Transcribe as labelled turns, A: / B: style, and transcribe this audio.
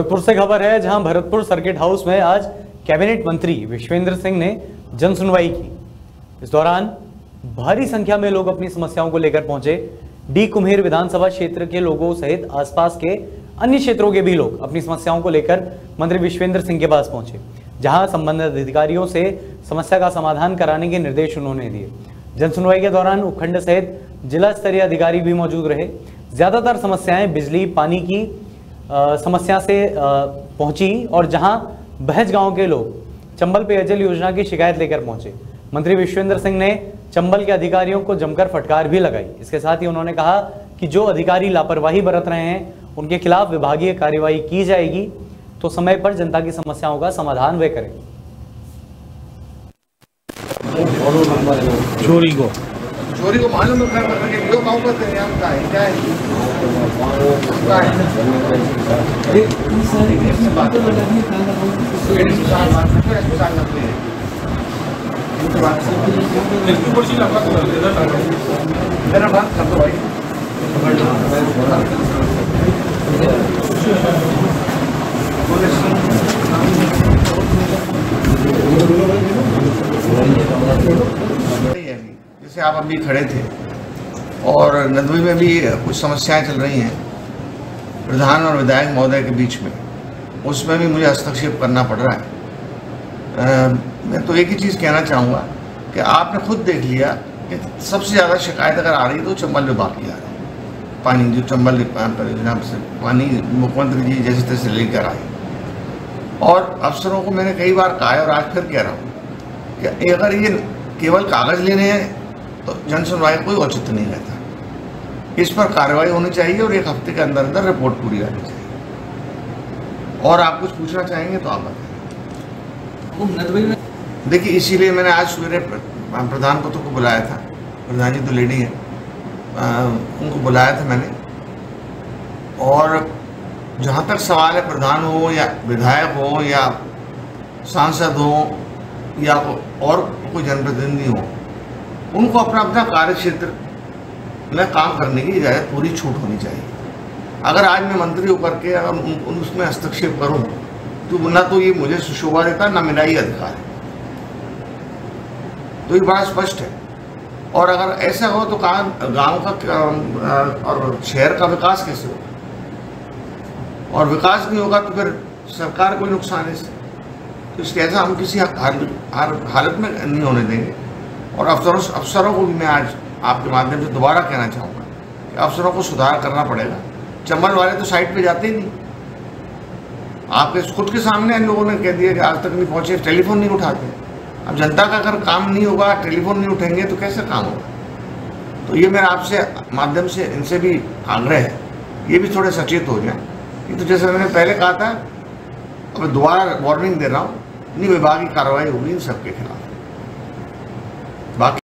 A: भरतपुर से खबर है, जहां भरतपुर सर्किट हाउस में आज कैबिनेट मंत्री विश्वेंद्र सिंह ने जन सुनवाई की। इस दौरान भारी संख्या में लोग अपनी समस्याओं को लेकर पहुंचे। डी कुम्हेर विधानसभा क्षेत्र के लोगों सहित आसपास के अन्य क्षेत्रों के भी लोग अपनी समस्याओं को लेकर मंत्री विश्वेंद्र सिंह के पास पहुंचे, जहां संबंधित अधिकारियों से समस्या का समाधान कराने के निर्देश उन्होंने दिए। जन सुनवाई के दौरान उपखंड सहित जिला स्तरीय अधिकारी भी मौजूद रहे। ज्यादातर समस्याएं बिजली पानी की समस्या से पहुंची और जहां बहज गांव के लोग चंबल पेयजल योजना की शिकायत लेकर पहुंचे। मंत्री विश्वेंद्र सिंह ने चंबल के अधिकारियों को जमकर फटकार भी लगाई। इसके साथ ही उन्होंने कहा कि जो अधिकारी लापरवाही बरत रहे हैं उनके खिलाफ विभागीय कार्रवाई की जाएगी, तो समय पर जनता की समस्याओं का समाधान वे करें।
B: चोरी को मालूम है कि लोग काम करते हैं, हम क्या है क्या है बात कर दो भाई। जैसे आप अभी खड़े थे और नदवी में भी कुछ समस्याएं चल रही हैं प्रधान और विधायक महोदय के बीच में, उसमें भी मुझे हस्तक्षेप करना पड़ रहा है। मैं तो एक ही चीज़ कहना चाहूँगा कि आपने खुद देख लिया कि सबसे ज़्यादा शिकायत अगर आ रही है तो चंबल विभाग की आ रही है। पानी जो चंबल परियोजना से पानी मुख्यमंत्री जी जैसे तैसे लेकर आए, और अफसरों को मैंने कई बार कहा है और आज फिर कह रहा हूँ कि अगर ये केवल कागज़ लेने हैं तो जन सुनवाई कोई औचित्य नहीं रहता। इस पर कार्रवाई होनी चाहिए और 1 हफ्ते के अंदर अंदर रिपोर्ट पूरी आनी चाहिए। और आप कुछ पूछना चाहेंगे तो आप बताएं। देखिए, इसीलिए मैंने आज सवेरे प्रधान को बुलाया था। प्रधान जी तो लेडी है, उनको बुलाया था मैंने। और जहाँ तक सवाल है, प्रधान हो या विधायक हो या सांसद हो या और कोई जनप्रतिनिधि हो, उनको अपना अपना कार्य क्षेत्र में काम करने की इजाज़त पूरी छूट होनी चाहिए। अगर आज मैं मंत्री होकर के अगर उसमें हस्तक्षेप करूं तो ना तो ये मुझे सुशोभा देता, ना मेरा ही अधिकार है। तो ये बड़ा स्पष्ट है। और अगर ऐसा हो तो गांव का और शहर का विकास कैसे होगा? और विकास नहीं होगा तो फिर सरकार को नुकसान है इससे। तो इसके ऐसा हम किसी हालत में नहीं होने देंगे। और अफसरों को भी मैं आज आपके माध्यम से दोबारा कहना चाहूँगा कि अफसरों को सुधार करना पड़ेगा। चंबल वाले तो साइट पे जाते ही नहीं। आपके खुद के सामने इन लोगों ने कह दिया कि आज तक नहीं पहुँचे, टेलीफोन नहीं उठाते। अब जनता का अगर काम नहीं होगा, टेलीफोन नहीं उठेंगे तो कैसे काम होगा? तो ये मेरा आपसे माध्यम से इनसे भी आग्रह है, ये भी थोड़े सचेत हो जाए। तो जैसे मैंने पहले कहा था, अब दोबारा वार्निंग दे रहा हूँ, नहीं विभागीय कार्रवाई होगी इन सबके खिलाफ। बाकी